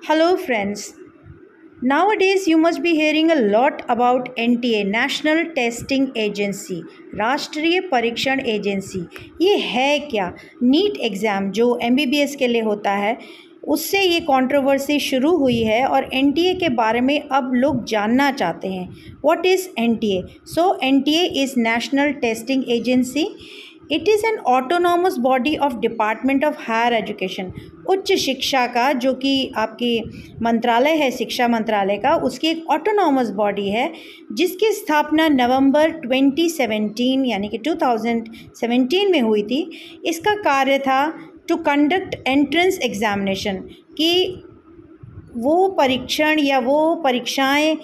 Hello, friends. Nowadays, you must be hearing a lot about NTA, National Testing Agency, राष्ट्रीय परीक्षण agency. ये है क्या? नीट एग्ज़ाम जो MBBS के लिए होता है, उससे ये कंट्रोवर्सी शुरू हुई है और NTA के बारे में अब लोग जानना चाहते हैं। What is NTA? So, NTA is National Testing Agency. It is an autonomous body of department of higher education. उच्च शिक्षा का जो कि आपकी मंत्रालय है, शिक्षा मंत्रालय का, उसकी एक ऑटोनॉमस बॉडी है जिसकी स्थापना नवंबर 2017 यानी कि 2017 में हुई थी। इसका कार्य था टू कंडक्ट एंट्रेंस एग्जामिनेशन, कि वो परीक्षण या वो परीक्षाएं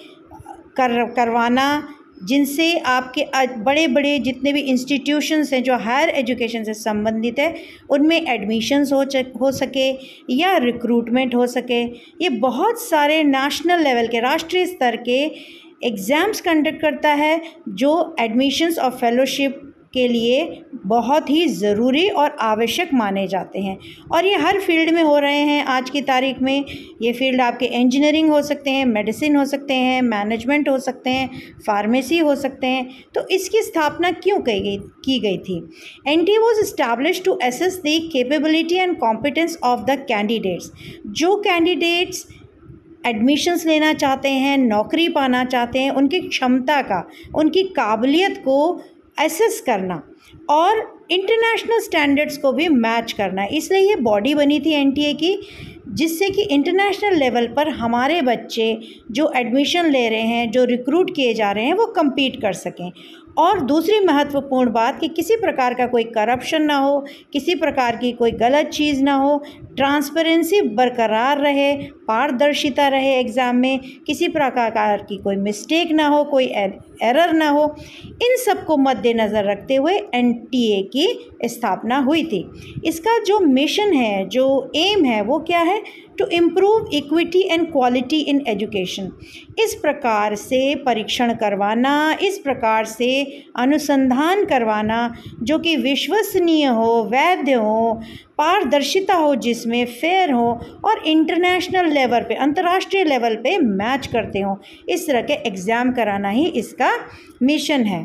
करवाना जिनसे आपके बड़े बड़े जितने भी इंस्टीट्यूशंस हैं जो हायर एजुकेशन से संबंधित है उनमें एडमिशन्स हो सके या रिक्रूटमेंट हो सके। ये बहुत सारे नेशनल लेवल के, राष्ट्रीय स्तर के एग्ज़ाम्स कंडक्ट करता है जो एडमिशन्स और फेलोशिप के लिए बहुत ही ज़रूरी और आवश्यक माने जाते हैं। और ये हर फील्ड में हो रहे हैं आज की तारीख में। ये फील्ड आपके इंजीनियरिंग हो सकते हैं, मेडिसिन हो सकते हैं, मैनेजमेंट हो सकते हैं, फार्मेसी हो सकते हैं। तो इसकी स्थापना क्यों की गई थी? NTA was establish to assess the capability and competence of the candidates. जो कैंडिडेट्स एडमिशन्स लेना चाहते हैं, नौकरी पाना चाहते हैं, उनकी क्षमता का, उनकी काबिलियत को एसेस करना और इंटरनेशनल स्टैंडर्ड्स को भी मैच करना। इसलिए ये बॉडी बनी थी NTA की, जिससे कि इंटरनेशनल लेवल पर हमारे बच्चे जो एडमिशन ले रहे हैं, जो रिक्रूट किए जा रहे हैं, वो compete कर सकें। और दूसरी महत्वपूर्ण बात कि किसी प्रकार का कोई करप्शन ना हो, किसी प्रकार की कोई गलत चीज़ ना हो, ट्रांसपेरेंसी बरकरार रहे, पारदर्शिता रहे एग्ज़ाम में, किसी प्रकार की कोई मिस्टेक ना हो, कोई एरर ना हो। इन सब को मद्देनज़र रखते हुए NTA की स्थापना हुई थी। इसका जो मिशन है, जो एम है, वो क्या है? To improve equity and quality in education. इस प्रकार से परीक्षण करवाना, इस प्रकार से अनुसंधान करवाना जो कि विश्वसनीय हो, वैध हो, पारदर्शिता हो, जिसमें फेयर हो और इंटरनेशनल लेवल पे, अंतर्राष्ट्रीय लेवल पे मैच करते हो, इस तरह के एग्ज़ाम कराना ही इसका मिशन है।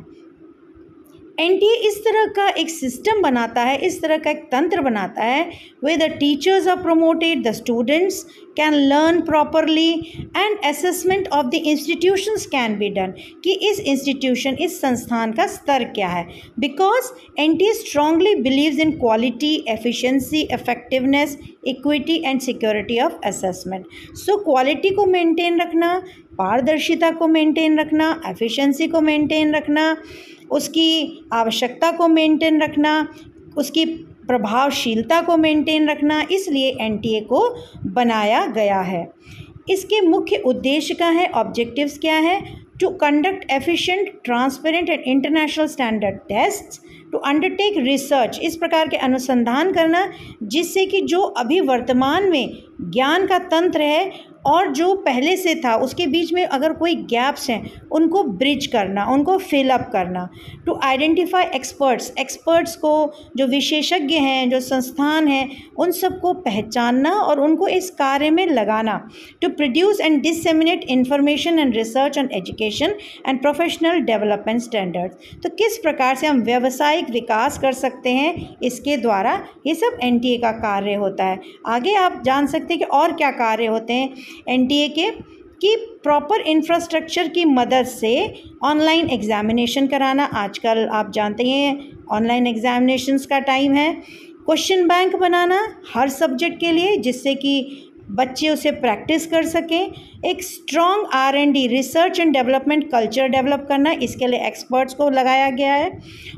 NTA इस तरह का एक सिस्टम बनाता है, इस तरह का एक तंत्र बनाता है where the teachers are promoted, the students can learn properly and assessment of the institutions can be done, कि इस इंस्टीट्यूशन, इस संस्थान का स्तर क्या है। Because NTA strongly believes in quality, efficiency, effectiveness, equity and security of assessment. So quality को maintain रखना, पारदर्शिता को मेंटेन रखना, एफिशिएंसी को मेंटेन रखना, उसकी आवश्यकता को मेंटेन रखना, उसकी प्रभावशीलता को मेंटेन रखना, इसलिए NTA को बनाया गया है। इसके मुख्य उद्देश्य क्या है, ऑब्जेक्टिव्स क्या है? To conduct efficient, transparent and international standard tests, to undertake research, इस प्रकार के अनुसंधान करना जिससे कि जो अभी वर्तमान में ज्ञान का तंत्र है और जो पहले से था उसके बीच में अगर कोई गैप्स हैं उनको ब्रिज करना, उनको फिल अप करना। टू आइडेंटिफाई एक्सपर्ट्स को, जो विशेषज्ञ हैं, जो संस्थान हैं, उन सबको पहचानना और उनको इस कार्य में लगाना। To produce and disseminate information and research on education and professional development standards. तो किस प्रकार से हम व्यावसायिक विकास कर सकते हैं, इसके द्वारा ये सब NTA का कार्य होता है। आगे आप जान सकते हैं कि और क्या कार्य होते हैं NTA के, कि प्रॉपर इंफ्रास्ट्रक्चर की मदद से ऑनलाइन एग्जामिनेशन कराना। आजकल आप जानते हैं ऑनलाइन एग्जामिनेशंस का टाइम है। क्वेश्चन बैंक बनाना हर सब्जेक्ट के लिए जिससे कि बच्चे उसे प्रैक्टिस कर सकें। एक strong R&D, research and development culture develop करना, इसके लिए एक्सपर्ट्स को लगाया गया है।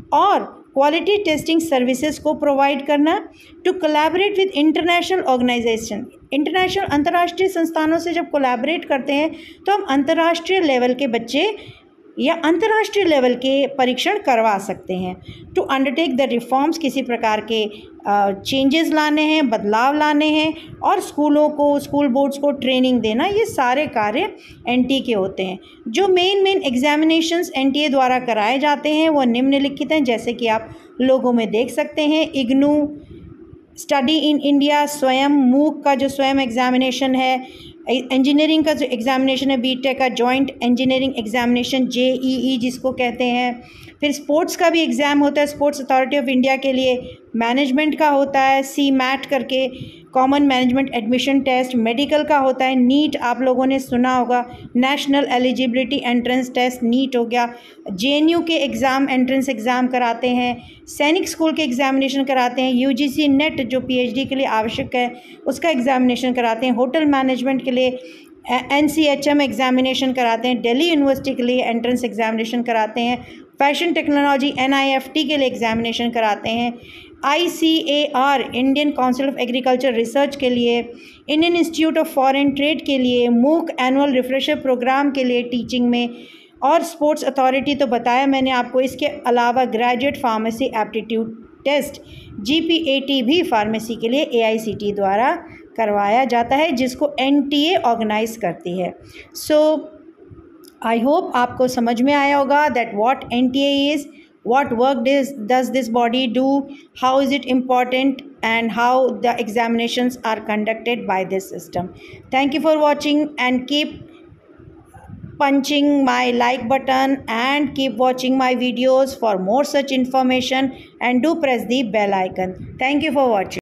और क्वालिटी टेस्टिंग सर्विसेज को प्रोवाइड करना। To collaborate with international organisation, अंतर्राष्ट्रीय संस्थानों से जब कोलैबोरेट करते हैं तो हम अंतर्राष्ट्रीय लेवल के बच्चे या अंतर्राष्ट्रीय लेवल के परीक्षण करवा सकते हैं। टू अंडरटेक द रिफॉर्म्स, किसी प्रकार के चेंजेस लाने हैं, बदलाव लाने हैं, और स्कूलों को, स्कूल बोर्ड्स को ट्रेनिंग देना, ये सारे कार्य NTA के होते हैं। जो मेन एग्जामिनेशंस NTA द्वारा कराए जाते हैं वो निम्नलिखित हैं, जैसे कि आप लोगों में देख सकते हैं। इग्नू, स्टडी इन इंडिया स्वयं, मूक का जो स्वयं एग्जामिनेशन है, इंजीनियरिंग का जो एग्जामिनेशन है बीटेक का जॉइंट इंजीनियरिंग एग्जामिनेशन JEE जिसको कहते हैं, फिर स्पोर्ट्स का भी एग्ज़ाम होता है स्पोर्ट्स अथॉरिटी ऑफ इंडिया के लिए, मैनेजमेंट का होता है CMAT करके common management admission test, medical का होता है नीट, आप लोगों ने सुना होगा, national eligibility entrance test NEET हो गया, JNU के एग्ज़ाम एंट्रेंस एग्ज़ाम कराते हैं, सैनिक स्कूल के एग्ज़ामिनेशन कराते हैं, UGC नेट जो PhD के लिए आवश्यक है उसका एग्ज़ामिनेशन कराते हैं, होटल मैनेजमेंट के लिए NCHM एग्ज़ामिनेशन कराते हैं, दिल्ली यूनिवर्सिटी के लिए एंट्रेंस एग्ज़ामिनेशन कराते हैं, फैशन टेक्नोलॉजी NIFT के लिए एग्ज़ामिनेशन कराते हैं, ICAR Indian council of agriculture research के लिए, Indian institute of foreign trade के लिए, MOOC एनुअल रिफ्रेशर प्रोग्राम के लिए टीचिंग में, और स्पोर्ट्स अथॉरिटी तो बताया मैंने आपको। इसके अलावा graduate pharmacy aptitude test GPAT भी फार्मेसी के लिए AICTE द्वारा करवाया जाता है जिसको NTA ऑर्गेनाइज करती है। सो आई होप आपको समझ में आया होगा that what NTA is, what work does this body do, how is it important, and how the examinations are conducted by this system. Thank you for watching and keep punching my like button and keep watching my videos for more such information, and do press the bell icon. Thank you for watching.